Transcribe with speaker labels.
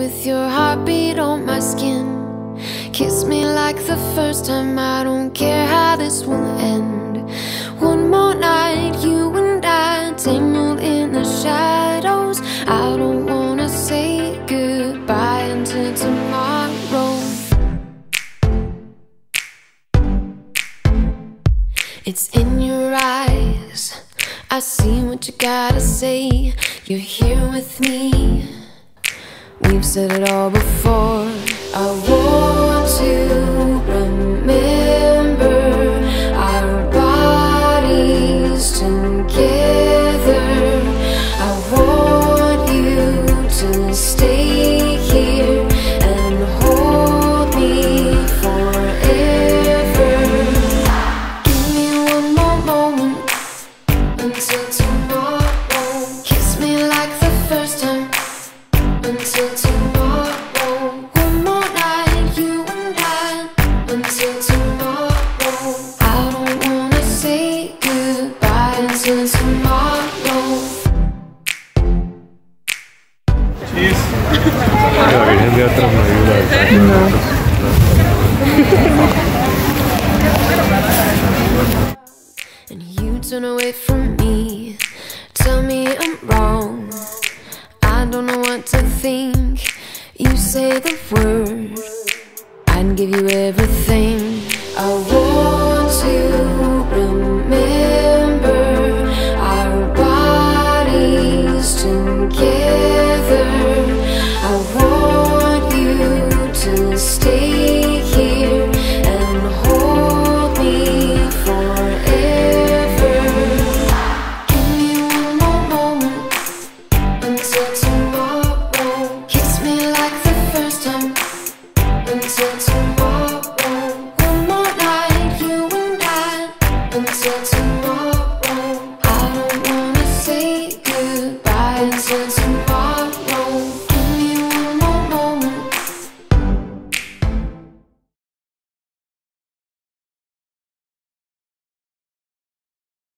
Speaker 1: with your heartbeat on my skin. Kiss me like the first time, I don't care how this will end. One more night, you and I, tangled in the shadows. I don't wanna say goodbye until tomorrow. It's in your eyes, I see what you gotta say. You're here with me, we've said it all before. I want to remember our bodies together. I want you to stay here and hold me forever. Give me one more moment until tomorrow. Kiss me like the first time until tomorrow. One more night, you and I, until tomorrow. I don't wanna say goodbye until tomorrow.
Speaker 2: Cheers.
Speaker 1: And you turn away from me, tell me I'm wrong. I don't know what to think. You say the word, I'd give you everything. I want to remember our bodies together. I want you to stay here and hold me forever. Give me one more moment until tomorrow. Kiss me like the first time until tomorrow. One more night, you and I, until tomorrow. I don't wanna say goodbye until tomorrow.